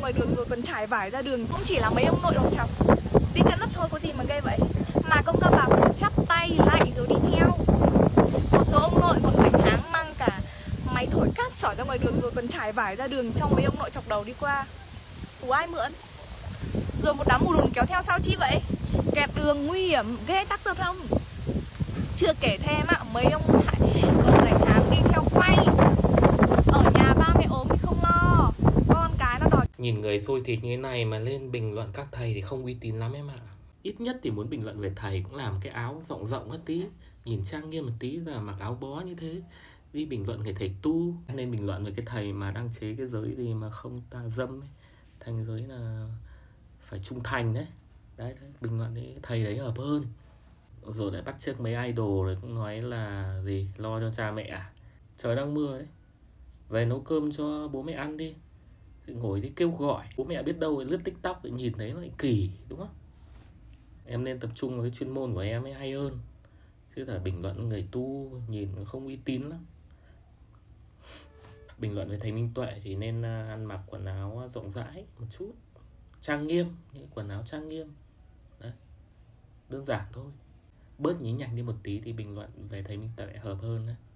ngoài đường rồi còn trải vải ra đường. Cũng chỉ là mấy ông nội đầu chọc đi chân đất thôi, có gì mà ghê vậy. Mà công ca bảo chắp tay lại rồi đi theo. Một số ông nội còn đánh áng mang cả máy thổi cát sỏi ra ngoài đường rồi còn trải vải ra đường trong mấy ông nội chọc đầu đi qua. Của ai mượn? Rồi một đám mù lùn kéo theo sau chi vậy? Kẹt đường nguy hiểm, ghê tắc giao thông. Chưa kể thêm ạ, mấy ông ngoại còn đánh áng đi theo quay. Ở nhà ba mẹ ốm thì không lo, con cái nó đòi. Nhìn người sôi thịt như thế này mà lên bình luận các thầy thì không uy tín lắm em ạ. Ít nhất thì muốn bình luận về thầy cũng làm cái áo rộng rộng một tí, nhìn trang nghiêm một tí, là mặc áo bó như thế. Đi bình luận người thầy tu, nên bình luận về cái thầy mà đang chế cái giới gì mà không tà dâm ấy. Thành giới là phải trung thành đấy. Đấy, bình luận cái thầy đấy hợp hơn. Rồi lại bắt chước mấy idol rồi cũng nói là gì, lo cho cha mẹ à. Trời đang mưa đấy, về nấu cơm cho bố mẹ ăn đi. Ngồi đi kêu gọi bố mẹ, biết đâu lướt TikTok thì nhìn thấy nó lại kỳ, đúng không? Em nên tập trung vào cái chuyên môn của em ấy hay hơn, chứ là bình luận người tu nhìn không uy tín lắm. Bình luận về thầy Minh Tuệ thì nên ăn mặc quần áo rộng rãi một chút, trang nghiêm, những quần áo trang nghiêm. Đấy, đơn giản thôi. Bớt nhí nhảnh đi một tí thì bình luận về thầy Minh Tuệ hợp hơn đấy.